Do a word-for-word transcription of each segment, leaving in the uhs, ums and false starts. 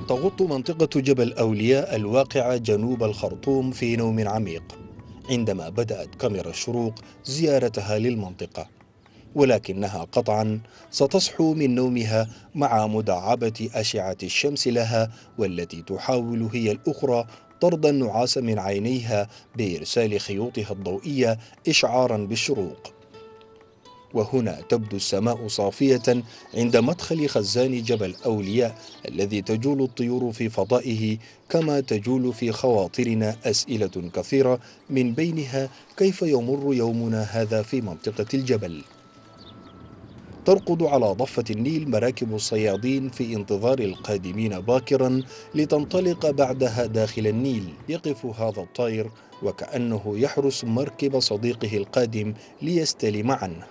تغط منطقة جبل أولياء الواقعة جنوب الخرطوم في نوم عميق عندما بدأت كاميرا الشروق زيارتها للمنطقة، ولكنها قطعا ستصحو من نومها مع مداعبة أشعة الشمس لها، والتي تحاول هي الأخرى طرد النعاس من عينيها بإرسال خيوطها الضوئية إشعارا بالشروق. وهنا تبدو السماء صافية عند مدخل خزان جبل أولياء الذي تجول الطيور في فضائه، كما تجول في خواطرنا أسئلة كثيرة، من بينها كيف يمر يومنا هذا في منطقة الجبل؟ ترقد على ضفة النيل مراكب الصيادين في انتظار القادمين باكرا لتنطلق بعدها داخل النيل. يقف هذا الطائر وكأنه يحرس مركب صديقه القادم ليستلم عنه،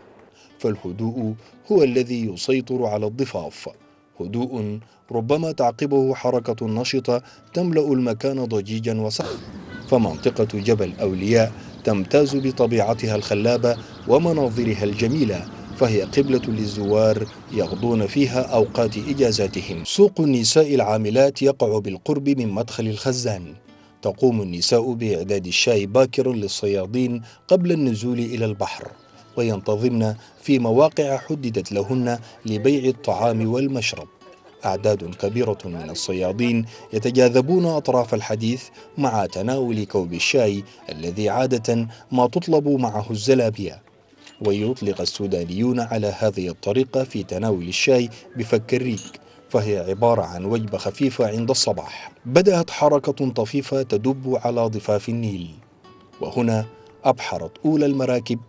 فالهدوء هو الذي يسيطر على الضفاف، هدوء ربما تعقبه حركة نشطة تملأ المكان ضجيجا وصخب. فمنطقة جبل أولياء تمتاز بطبيعتها الخلابة ومناظرها الجميلة، فهي قبلة للزوار يغضون فيها أوقات إجازاتهم. سوق النساء العاملات يقع بالقرب من مدخل الخزان. تقوم النساء بإعداد الشاي باكرا للصيادين قبل النزول إلى البحر، وينتظمن في مواقع حددت لهن لبيع الطعام والمشرب. أعداد كبيرة من الصيادين يتجاذبون أطراف الحديث مع تناول كوب الشاي الذي عادة ما تطلب معه الزلابية. ويطلق السودانيون على هذه الطريقة في تناول الشاي بفك الريق، فهي عبارة عن وجبة خفيفة عند الصباح. بدأت حركة طفيفة تدب على ضفاف النيل، وهنا أبحرت أولى المراكب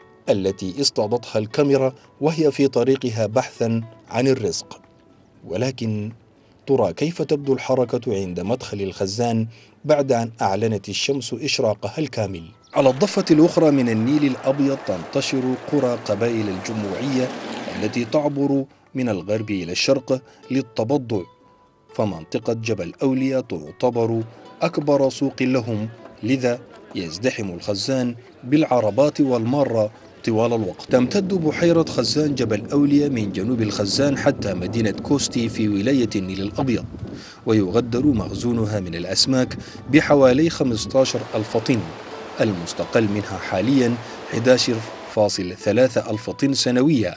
التي اصطادتها الكاميرا وهي في طريقها بحثا عن الرزق. ولكن ترى كيف تبدو الحركة عند مدخل الخزان بعد أن أعلنت الشمس إشراقها الكامل؟ على الضفة الأخرى من النيل الأبيض تنتشر قرى قبائل الجموعية التي تعبر من الغرب إلى الشرق للتبضع، فمنطقة جبل أولياء تعتبر أكبر سوق لهم، لذا يزدحم الخزان بالعربات والمارة طوال الوقت. تمتد بحيرة خزان جبل أولياء من جنوب الخزان حتى مدينة كوستي في ولاية النيل الأبيض، ويغدر مخزونها من الأسماك بحوالي خمسة عشر ألف طن، المستقل منها حاليا أحد عشر فاصلة ثلاثة ألف طن سنويا.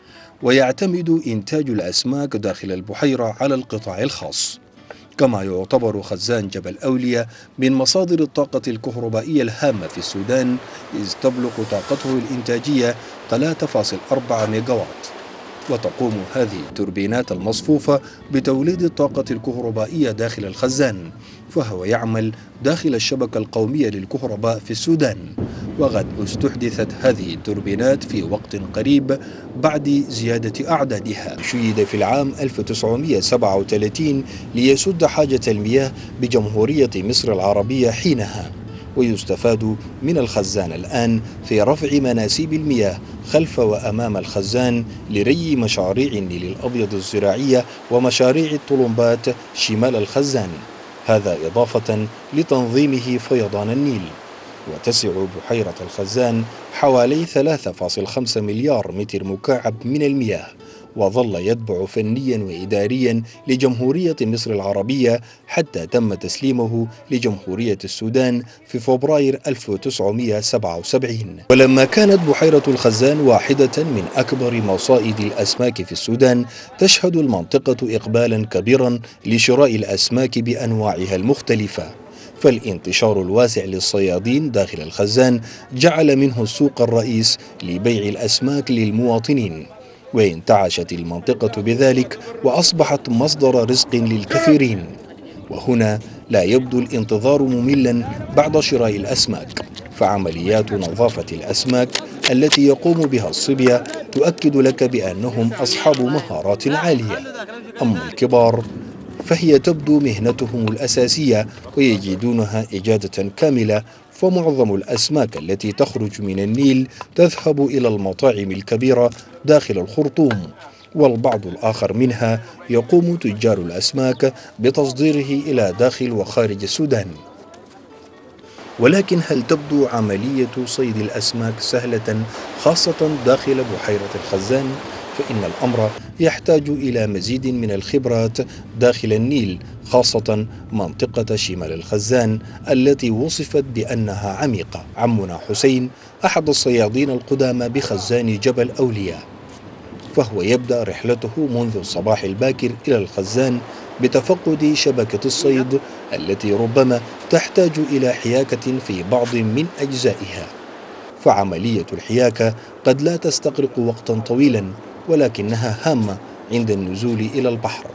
ويعتمد إنتاج الأسماك داخل البحيرة على القطاع الخاص. كما يعتبر خزان جبل أولياء من مصادر الطاقة الكهربائية الهامة في السودان، إذ تبلغ طاقته الإنتاجية ثلاثة فاصلة أربعة ميجاوات. وتقوم هذه التوربينات المصفوفة بتوليد الطاقة الكهربائية داخل الخزان، فهو يعمل داخل الشبكة القومية للكهرباء في السودان. وقد استحدثت هذه التوربينات في وقت قريب بعد زيادة أعدادها. شيد في العام ألف وتسعمئة وسبعة وثلاثين ليسد حاجة المياه بجمهورية مصر العربية حينها، ويستفاد من الخزان الآن في رفع مناسيب المياه خلف وأمام الخزان لري مشاريع النيل الأبيض الزراعية ومشاريع الطلمبات شمال الخزان، هذا إضافة لتنظيمه فيضان النيل. وتسع بحيرة الخزان حوالي ثلاثة فاصلة خمسة مليار متر مكعب من المياه، وظل يتبع فنيا وإداريا لجمهورية مصر العربية حتى تم تسليمه لجمهورية السودان في فبراير ألف وتسعمئة وسبعة وسبعين. ولما كانت بحيرة الخزان واحدة من أكبر مصائد الأسماك في السودان، تشهد المنطقة إقبالا كبيرا لشراء الأسماك بأنواعها المختلفة، فالانتشار الواسع للصيادين داخل الخزان جعل منه السوق الرئيس لبيع الأسماك للمواطنين، وانتعشت المنطقة بذلك وأصبحت مصدر رزق للكثيرين. وهنا لا يبدو الانتظار مملا بعد شراء الأسماك، فعمليات نظافة الأسماك التي يقوم بها الصبية تؤكد لك بأنهم أصحاب مهارات عالية. أما الكبار فهي تبدو مهنتهم الأساسية ويجدونها إجادة كاملة، فمعظم الأسماك التي تخرج من النيل تذهب إلى المطاعم الكبيرة داخل الخرطوم، والبعض الآخر منها يقوم تجار الأسماك بتصديره إلى داخل وخارج السودان. ولكن هل تبدو عملية صيد الأسماك سهلة، خاصة داخل بحيرة الخزان؟ فإن الأمر يحتاج إلى مزيد من الخبرات داخل النيل، خاصة منطقة شمال الخزان التي وصفت بأنها عميقة. عمنا حسين أحد الصيادين القدامى بخزان جبل أولياء، فهو يبدأ رحلته منذ الصباح الباكر إلى الخزان بتفقد شبكة الصيد التي ربما تحتاج إلى حياكة في بعض من أجزائها. فعملية الحياكة قد لا تستغرق وقتا طويلا، ولكنها هامة عند النزول إلى البحر.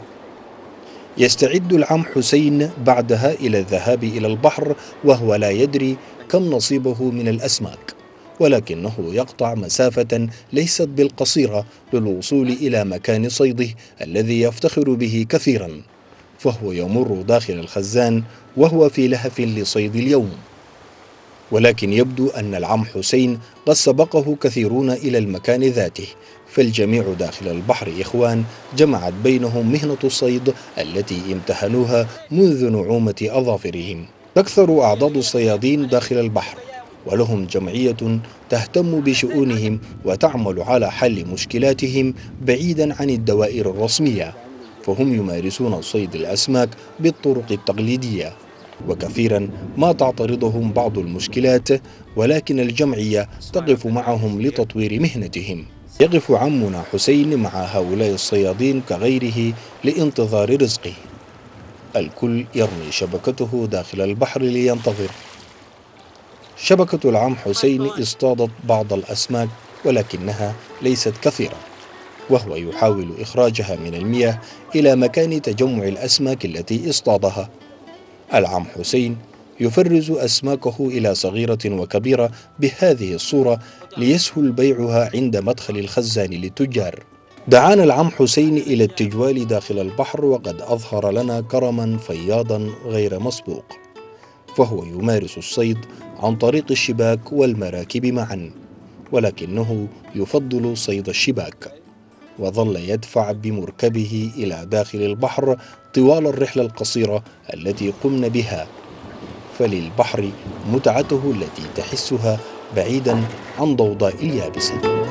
يستعد العم حسين بعدها إلى الذهاب إلى البحر وهو لا يدري كم نصيبه من الأسماك، ولكنه يقطع مسافة ليست بالقصيرة للوصول إلى مكان صيده الذي يفتخر به كثيرا، فهو يمر داخل الخزان وهو في لهف لصيد اليوم. ولكن يبدو أن العم حسين قد سبقه كثيرون إلى المكان ذاته، فالجميع داخل البحر إخوان جمعت بينهم مهنة الصيد التي امتهنوها منذ نعومة أظافرهم. تكثر أعداد الصيادين داخل البحر، ولهم جمعية تهتم بشؤونهم وتعمل على حل مشكلاتهم بعيدا عن الدوائر الرسمية، فهم يمارسون صيد الأسماك بالطرق التقليدية، وكثيرا ما تعترضهم بعض المشكلات، ولكن الجمعية تقف معهم لتطوير مهنتهم. يقف عمنا حسين مع هؤلاء الصيادين كغيره لانتظار رزقه. الكل يرمي شبكته داخل البحر لينتظر. شبكة العم حسين اصطادت بعض الأسماك ولكنها ليست كثيرة، وهو يحاول إخراجها من المياه إلى مكان تجمع الأسماك التي اصطادها. العم حسين يفرز أسماكه إلى صغيرة وكبيرة بهذه الصورة ليسهل بيعها عند مدخل الخزان للتجار. دعانا العم حسين إلى التجوال داخل البحر، وقد أظهر لنا كرما فياضا غير مسبوق، فهو يمارس الصيد عن طريق الشباك والمراكب معا، ولكنه يفضل صيد الشباك، وظل يدفع بمركبه إلى داخل البحر طوال الرحلة القصيرة التي قمنا بها. فللبحر متعته التي تحسها بعيدا عن ضوضاء اليابسة.